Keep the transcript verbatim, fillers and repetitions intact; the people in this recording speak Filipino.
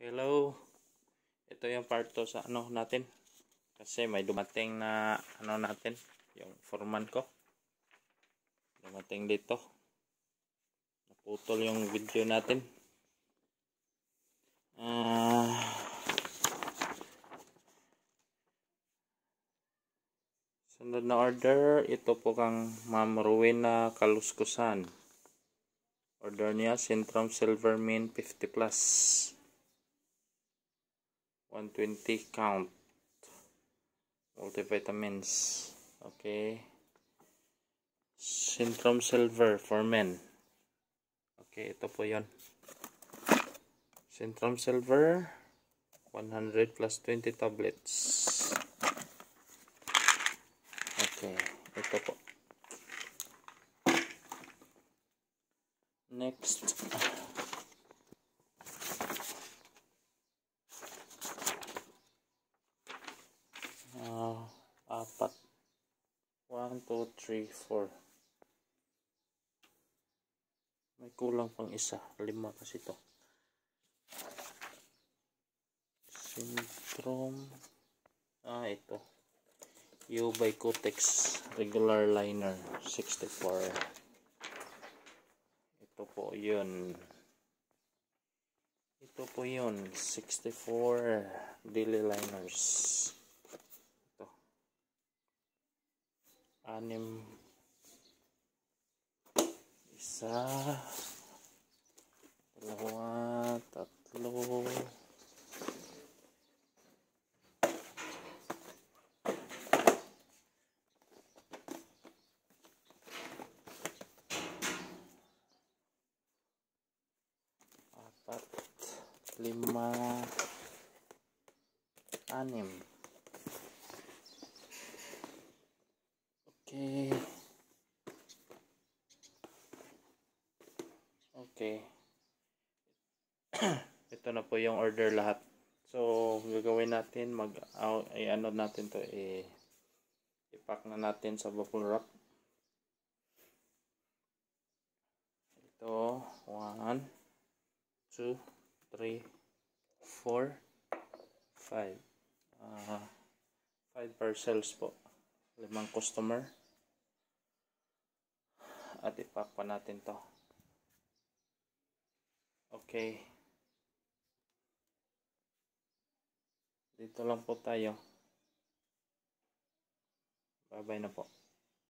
Hello, ito yung part two sa ano natin kasi may dumating na ano natin, yung foreman ko dumating dito, naputol yung video natin. uh, sunod na order, ito po kang Ma'am Rowena Kaluskusan. Order niya Centrum Silver Min fifty plus, one twenty count multivitamins. Okay, Centrum Silver for men. Okay, ito po yon, Centrum Silver one hundred plus twenty tablets. Okay, ito po. Next, uh, apat, one, two, three, four. May kulang pang isa, lima kasi ito. Centrum, ah ito, U by Cotex regular liner sixty-four. Ito po yun, ito po yun, sixty-four daily liners. Ito, anim, isa, dalawa, tatlo, apat, lima, anim. Okay. Okay. Ito na po yung order lahat. So, gagawin natin, mag, uh, i-ano natin to, eh, i-pack na natin sa bubble wrap. Ito, one, two, three, four, five. Uh, five parcels po. Limang customer. At i-pack pa natin to. Okay. Dito lang po tayo. Bye-bye na po.